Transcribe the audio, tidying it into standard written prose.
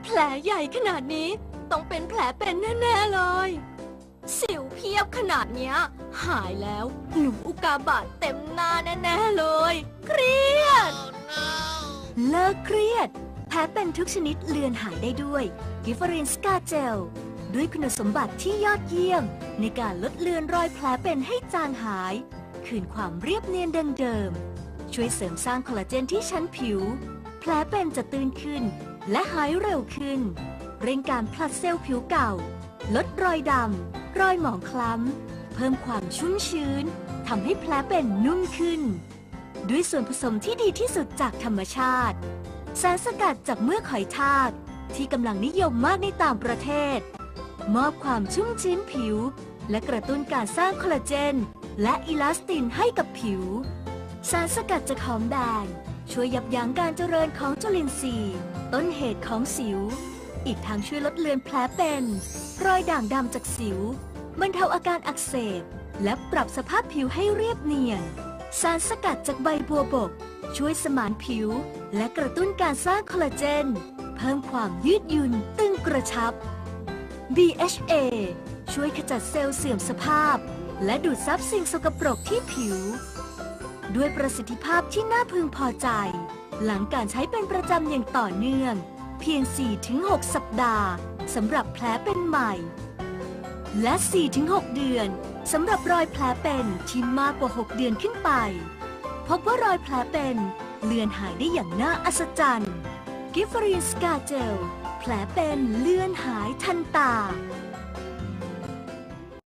แผลใหญ่ขนาดนี้ต้องเป็นแผลเป็นแน่ๆเลยสิวเพียบขนาดเนี้ยหายแล้วหนูอุกาบาตเต็มหน้าแน่ๆเลยเครียดเลิกเครียดแผลเป็นทุกชนิดเลือนหายได้ด้วยกิฟเฟอรินสกาเจลด้วยคุณสมบัติที่ยอดเยี่ยมในการลดเลือนรอยแผลเป็นให้จางหายคืนความเรียบเนียนดังเดิมช่วยเสริมสร้างคอลลาเจนที่ชั้นผิวแผลเป็นจะตื้นขึ้นและหายเร็วขึ้นเร่งการผลัดเซลล์ผิวเก่าลดรอยดำรอยหมองคล้ำเพิ่มความชุ่มชื้นทำให้แผลเป็นนุ่มขึ้นด้วยส่วนผสมที่ดีที่สุดจากธรรมชาติสารสกัดจากเมือกหอยทากที่กำลังนิยมมากในต่างประเทศมอบความชุ่มชื้นผิวและกระตุ้นการสร้างคอลลาเจนและอิลาสตินให้กับผิวสารสกัดจากหอมแดงช่วยยับยั้งการเจริญของจุลินทรีย์ต้นเหตุของสิวอีกทั้งช่วยลดเลือนแผลเป็นรอยด่างดำจากสิวบรรเทาอาการอักเสบและปรับสภาพผิวให้เรียบเนียนสารสกัดจากใบบัวบกช่วยสมานผิวและกระตุ้นการสร้างคอลลาเจนเพิ่มความยืดหยุ่นตึงกระชับ BHA ช่วยขจัดเซลล์เสื่อมสภาพและดูดซับสิ่งสกปรกที่ผิวด้วยประสิทธิภาพที่น่าพึงพอใจหลังการใช้เป็นประจำอย่างต่อเนื่องเพียง 4-6 สัปดาห์สำหรับแผลเป็นใหม่และ 4-6 เดือนสำหรับรอยแผลเป็นที่มากกว่า 6 เดือนขึ้นไปพบว่ารอยแผลเป็นเลือนหายได้อย่างน่าอัศจรรย์กิฟเฟอรีนสกาเจลแผลเป็นเลือนหายทันตา